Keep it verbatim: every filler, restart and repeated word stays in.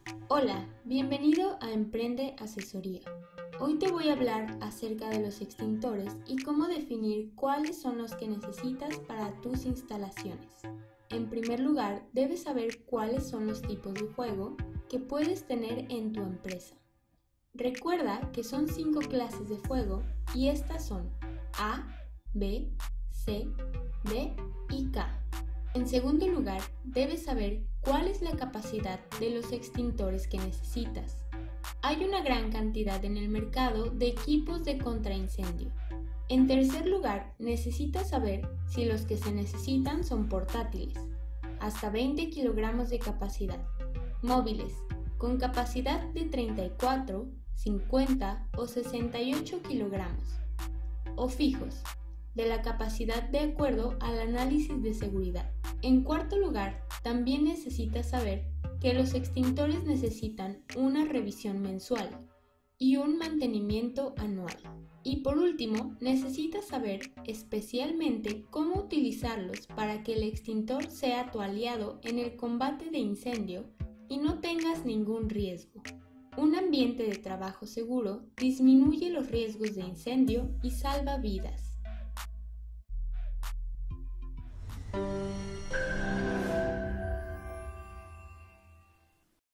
Hola, bienvenido a Emprende Asesoría. Hoy te voy a hablar acerca de los extintores y cómo definir cuáles son los que necesitas para tus instalaciones. En primer lugar, debes saber cuáles son los tipos de fuego que puedes tener en tu empresa. Recuerda que son cinco clases de fuego y estas son A, B, C, D y K. En segundo lugar, debes saber cuál es la capacidad de los extintores que necesitas. Hay una gran cantidad en el mercado de equipos de contraincendio. En tercer lugar, necesitas saber si los que se necesitan son portátiles, hasta veinte kilogramos de capacidad, móviles, con capacidad de treinta y cuatro, cincuenta o sesenta y ocho kilogramos, o fijos, de la capacidad de acuerdo al análisis de seguridad. En cuarto lugar, también necesitas saber que los extintores necesitan una revisión mensual y un mantenimiento anual. Y por último, necesitas saber especialmente cómo utilizarlos para que el extintor sea tu aliado en el combate de incendio y no tengas ningún riesgo. Un ambiente de trabajo seguro disminuye los riesgos de incendio y salva vidas.